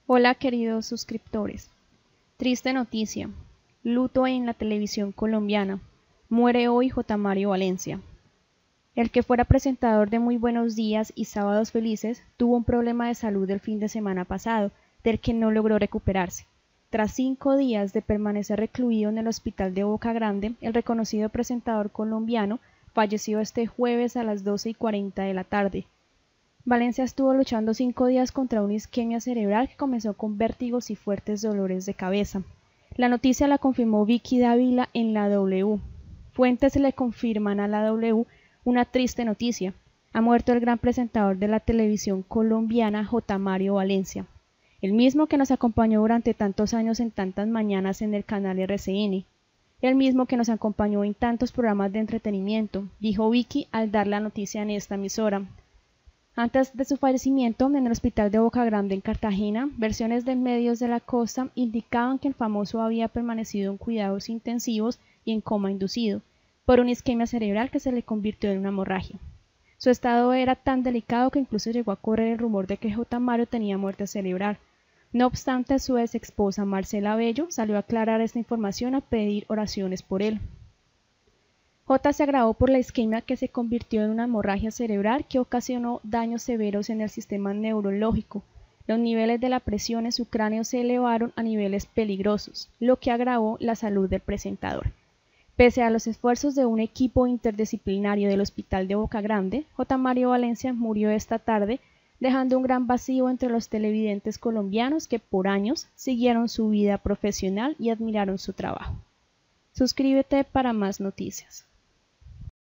Hola queridos suscriptores. Triste noticia. Luto en la televisión colombiana. Muere hoy J. Mario Valencia. El que fuera presentador de Muy Buenos Días y Sábados Felices tuvo un problema de salud el fin de semana pasado, del que no logró recuperarse. Tras 5 días de permanecer recluido en el hospital de Boca Grande, el reconocido presentador colombiano falleció este jueves a las 12:40 de la tarde. Valencia estuvo luchando 5 días contra una isquemia cerebral que comenzó con vértigos y fuertes dolores de cabeza. La noticia la confirmó Vicky Dávila en la W. Fuentes le confirman a la W una triste noticia. Ha muerto el gran presentador de la televisión colombiana J. Mario Valencia, el mismo que nos acompañó durante tantos años en tantas mañanas en el canal RCN, el mismo que nos acompañó en tantos programas de entretenimiento, dijo Vicky al dar la noticia en esta emisora. Antes de su fallecimiento, en el hospital de Boca Grande en Cartagena, versiones de medios de la costa indicaban que el famoso había permanecido en cuidados intensivos y en coma inducido, por una isquemia cerebral que se le convirtió en una hemorragia. Su estado era tan delicado que incluso llegó a correr el rumor de que J. Mario tenía muerte cerebral. No obstante, su ex esposa Marcela Bello salió a aclarar esta información a pedir oraciones por él. J. se agravó por la isquemia que se convirtió en una hemorragia cerebral que ocasionó daños severos en el sistema neurológico. Los niveles de la presión en su cráneo se elevaron a niveles peligrosos, lo que agravó la salud del presentador. Pese a los esfuerzos de un equipo interdisciplinario del Hospital de Boca Grande, J. Mario Valencia murió esta tarde, dejando un gran vacío entre los televidentes colombianos que por años siguieron su vida profesional y admiraron su trabajo. Suscríbete para más noticias.